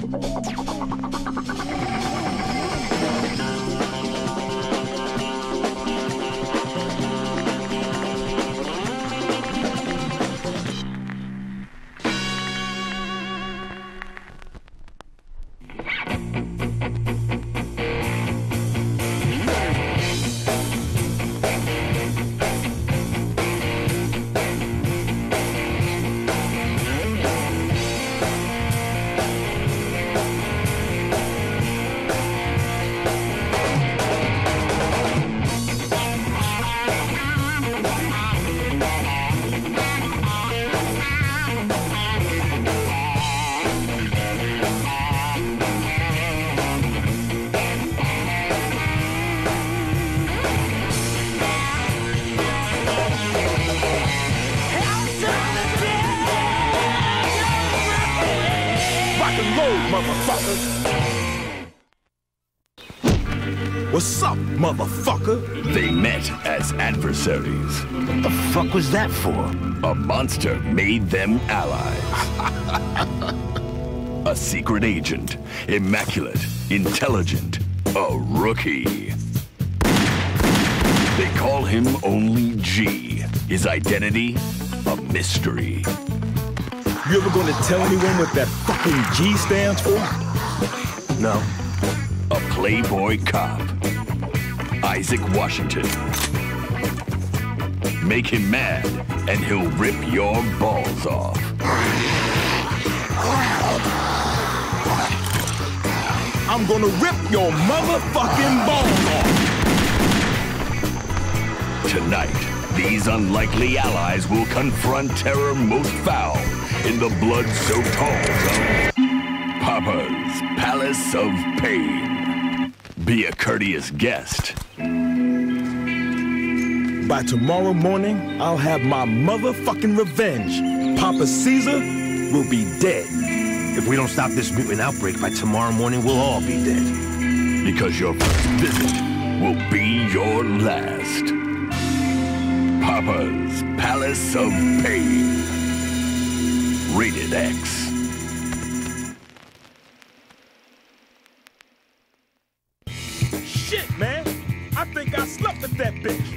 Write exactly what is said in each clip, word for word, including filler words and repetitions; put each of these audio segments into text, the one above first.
What's up, motherfucker? They met as adversaries. What the fuck was that for? A monster made them allies. A secret agent, immaculate, intelligent, a rookie. They call him only G. His identity, a mystery. You ever gonna tell anyone what that fucking G stands for? No. A playboy cop. Isaac Washington. Make him mad, and he'll rip your balls off. I'm gonna rip your motherfucking balls off! Tonight, these unlikely allies will confront terror most foul in the blood-soaked halls of Papa's Palace of Pain. Be a courteous guest. By tomorrow morning, I'll have my motherfucking revenge. Papa Caesar will be dead. If we don't stop this mutant outbreak by tomorrow morning, we'll all be dead. Because your first visit will be your last. Papa's Palace of Pain. Rated X. Shit, man! I think I slept with that bitch!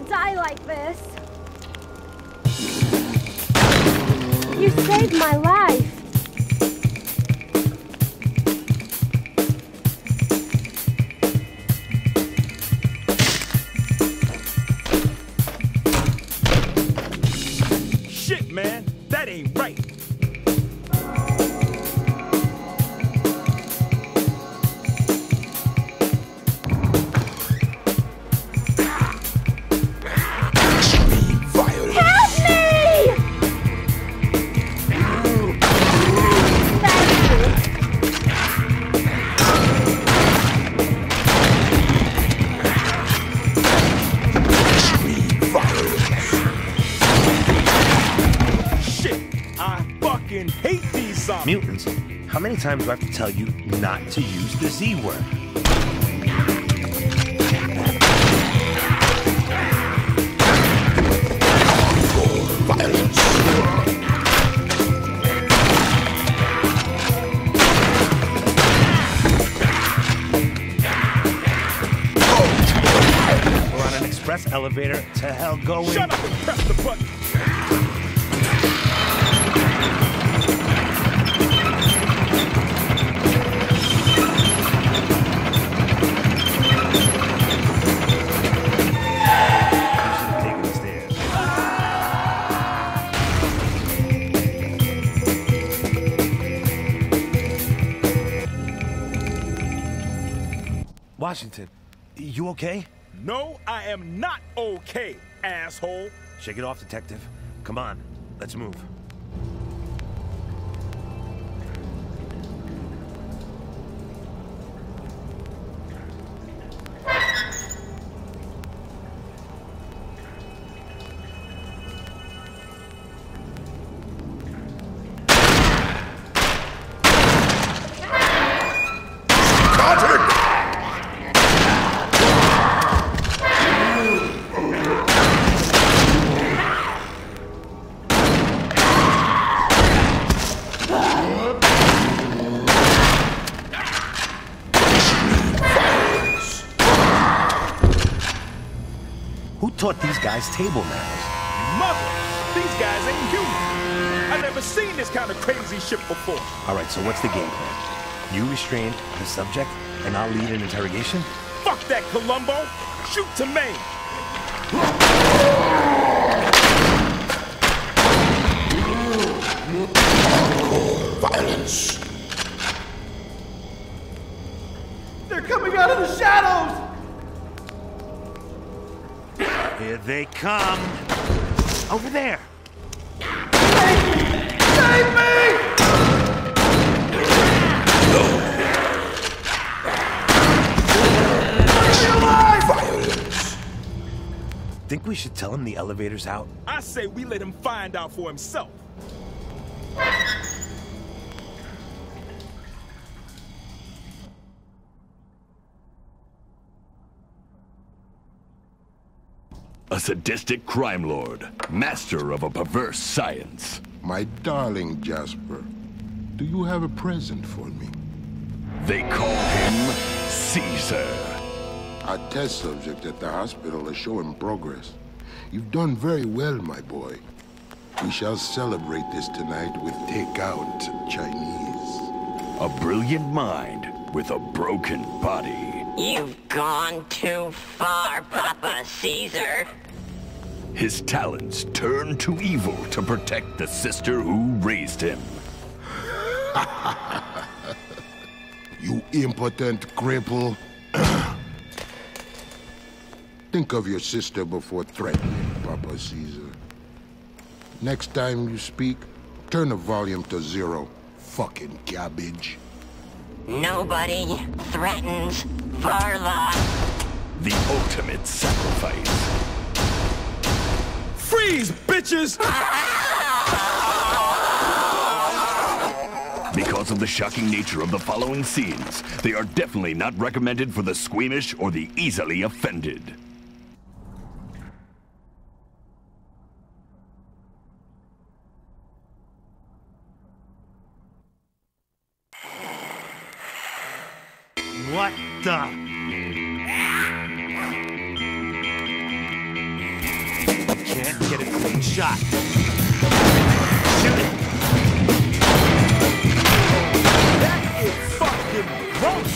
die like this. You saved my life. Shit, man, that ain't right. Mutants, how many times do I have to tell you not to use the Z word? Violence. We're on an express elevator to hell going. Shut up and press the button. Washington, you okay? No, I am not okay, asshole. Shake it off, detective. Come on, let's move. Who taught these guys table manners? Mother, these guys ain't human. I've never seen this kind of crazy shit before. All right, so what's the game plan? You restrain the subject, and I'll lead an interrogation? Fuck that, Columbo. Shoot to Maine. Violence. They're coming out of the shadows! Here they come. Over there. Save me! Save me! Violence. Think we should tell him the elevator's out? I say we let him find out for himself. A sadistic crime lord, master of a perverse science. My darling Jasper, do you have a present for me? They call him Caesar. Our test subject at the hospital is showing progress. You've done very well, my boy. We shall celebrate this tonight with takeout Chinese. A brilliant mind with a broken body. You've gone too far, Papa Caesar. His talents turn to evil to protect the sister who raised him. You impotent cripple. Think of your sister before threatening, Papa Caesar. Next time you speak, turn the volume to zero. Fucking cabbage. Nobody threatens Varla. The ultimate sacrifice. Freeze, bitches! Because of the shocking nature of the following scenes, they are definitely not recommended for the squeamish or the easily offended. What the? get a clean shot. Shoot it! That is fucking gross!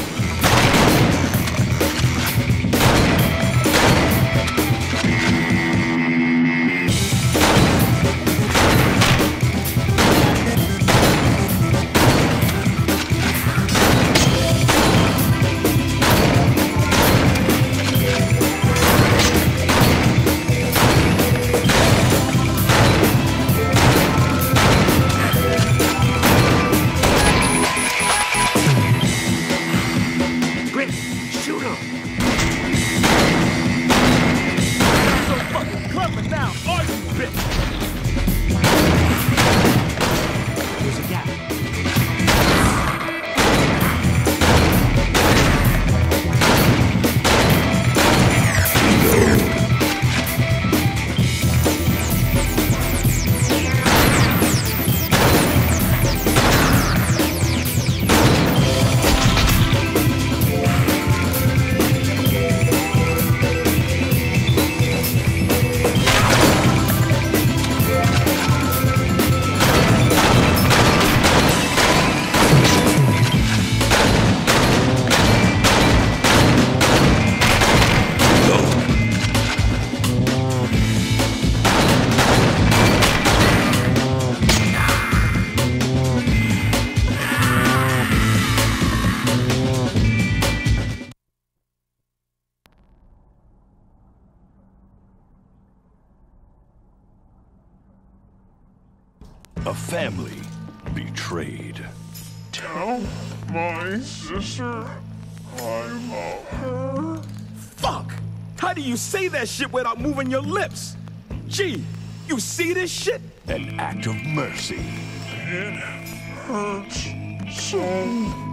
A family betrayed. Tell my sister I love her. Fuck! How do you say that shit without moving your lips? Gee, you see this shit? An act of mercy. It hurts so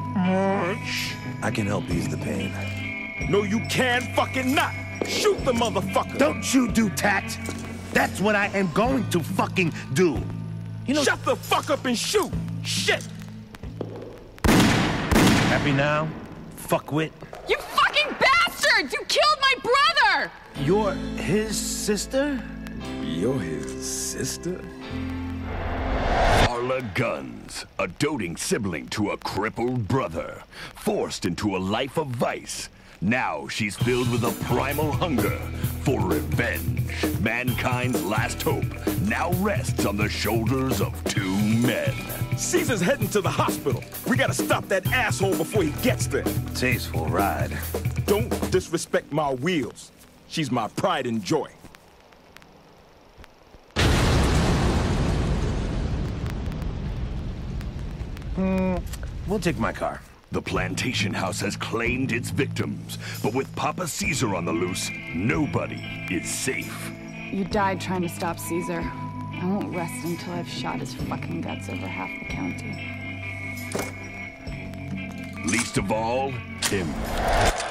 much. I can help ease the pain. No, you can fucking not! Shoot the motherfucker! Don't you do tact! That's what I am going to fucking do! You know, shut the fuck up and shoot! Shit! Happy now, fuckwit? You fucking bastard! You killed my brother! You're his sister? You're his sister? Arla Guns, a doting sibling to a crippled brother, forced into a life of vice. Now she's filled with a primal hunger for revenge. Mankind's last hope now rests on the shoulders of two men. Caesar's heading to the hospital. We gotta stop that asshole before he gets there. Tasteful ride. Don't disrespect my wheels. She's my pride and joy. Hmm, we'll take my car. The plantation house has claimed its victims, but with Papa Caesar on the loose, nobody is safe. You died trying to stop Caesar. I won't rest until I've shot his fucking guts over half the county. Least of all, him.